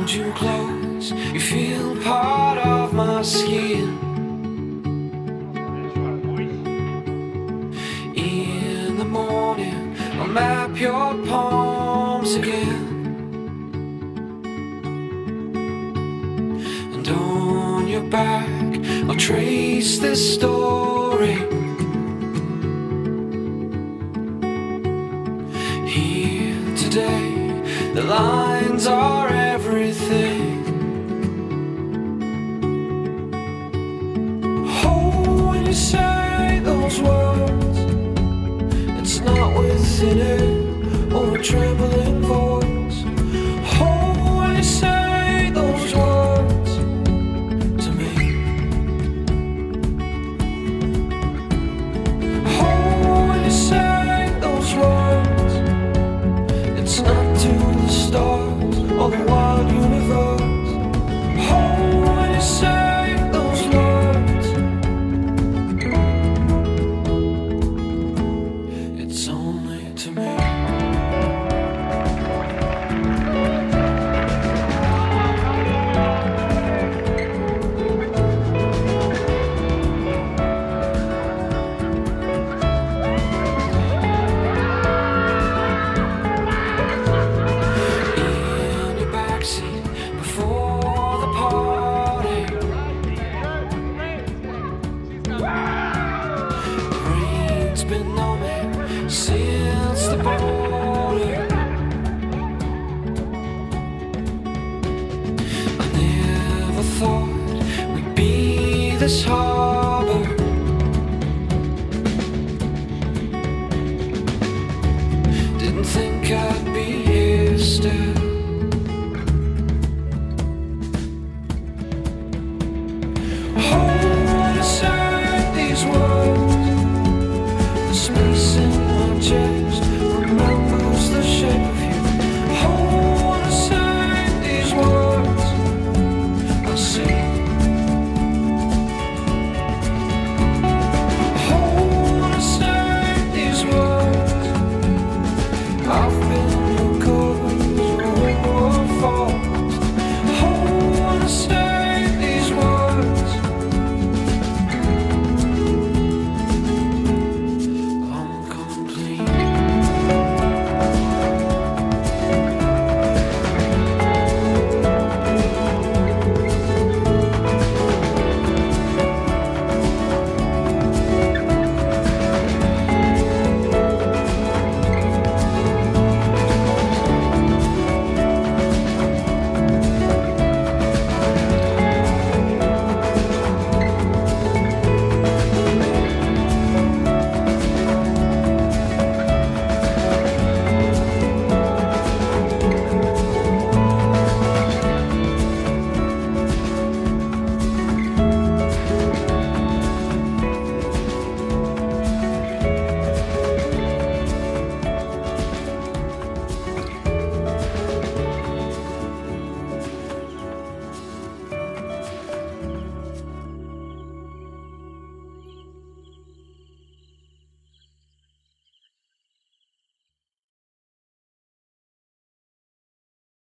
hold you close, you feel part of my skin. In the morning, I'll map your palms again, and on your back I'll trace this story. Here today, the lines are everything. Oh, when you say those words, it's not with an air or a trembling voice. Oh, when you say those words to me. Oh, when you say those words, it's not to the stars or the wild universe. Oh, when you say those words, it's only to me. In your backseat before the party, rain's been numbing since the border. I never thought we'd be this hard.